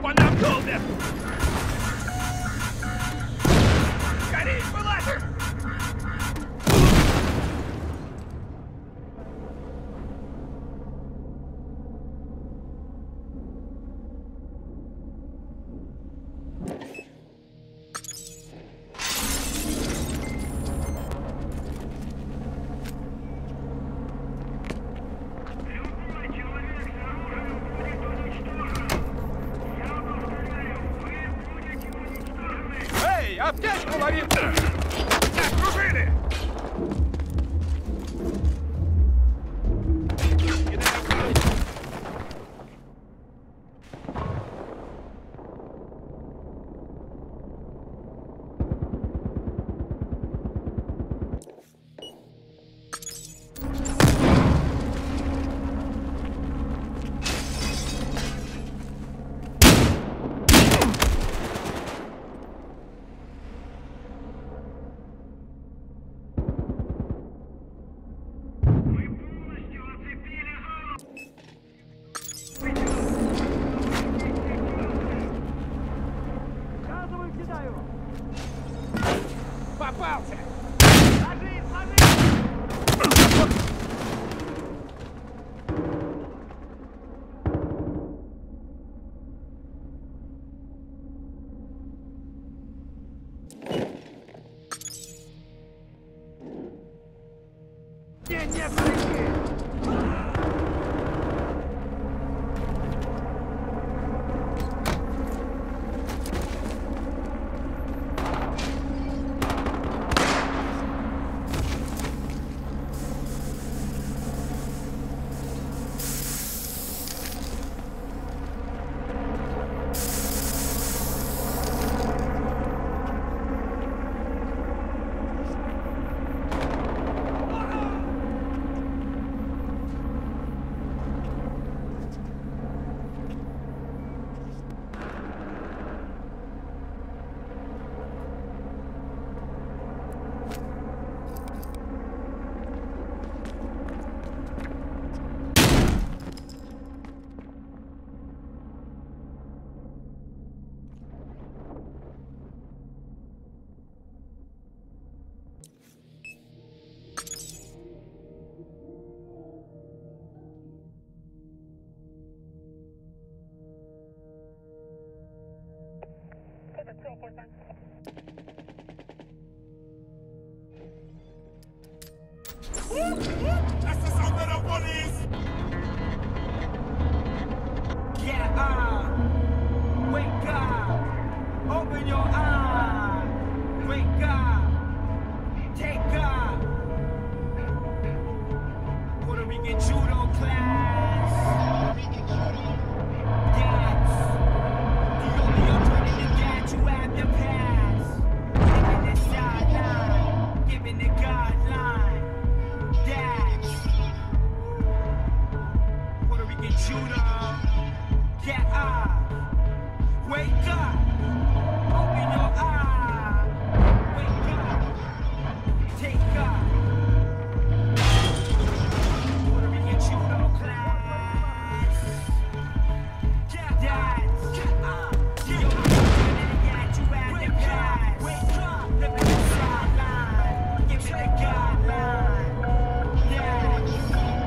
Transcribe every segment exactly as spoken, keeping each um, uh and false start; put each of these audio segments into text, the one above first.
Вона голдер! Скорей, вылазим! Аптечку ловим! Окружили! Попался! Ложи, ложи! Не, не, прыгни! That's the sound of the police! Get up! Wake up! Open your eyes! Wake up! Take up! Puerto Rican judo class! Dance! The only alternative that you have to pass! Giving the sideline! Giving the guideline! Dance! Puerto Rican judo! Get up! Wake up! Open your eyes! Wake up! Take up! Puerto Rican judo class! Dance! The only alternative that you have to pass! Wake up! Living the sideline! Give me the guideline! Dance!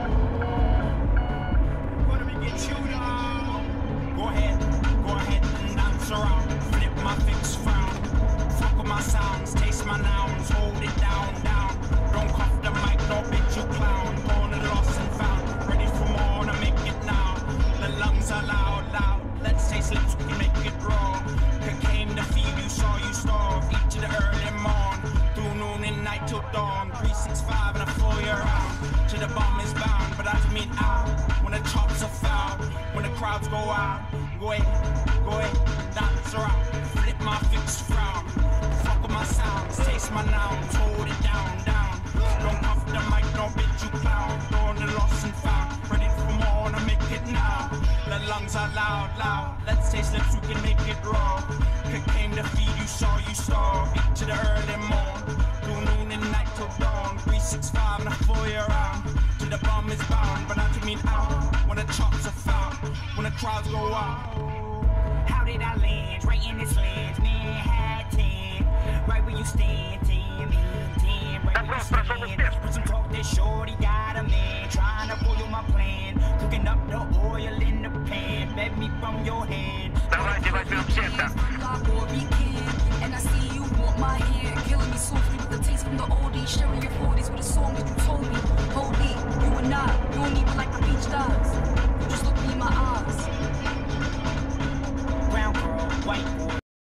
Puerto Rican judo! Go ahead, go ahead and dance around. Flip my fix frown. Fuck with my sounds, taste my nouns. Hold it down, down. Don't cuff the mic, no bitch you clown. Born and lost and found. Ready for more to make it now. The lungs are loud, loud. Let's taste lips, we can make it raw. Cocaine to feed you, saw you starve. Eat to the early morn. Through noon and night till dawn. three six five and a full year round. To the bomb is bound, but I just mean out. When the chops are foul, when the crowds go out. Go ahead, go ahead, dance around. Flip my fix frown. Fuck with my sounds, taste my nouns. Hold it down, down. Don't cuff the mic, no bitch you clown. Born the lost and found. Ready for more to make it now. The lungs are loud, loud. Let's taste lips, we can make it raw. Cocaine to feed you, saw you starve. Eat to the early morn. Through noon and night till dawn. three six five and a full year round. To the bomb is bound, but I can mean out. When the chops are found, when the crowds go out. How did I land? Right in this land, Manhattan. Right where you stand, ten, ten. Right where you stand. With some talk that shorty got a man. Trying to foil my plan. Cooking up the oil in the pan. Bet me from your hand. Давайте возьмем сектор. And I see you want my hand, killing me softly with the taste from the oldies, sharing your forties with a song that you told me.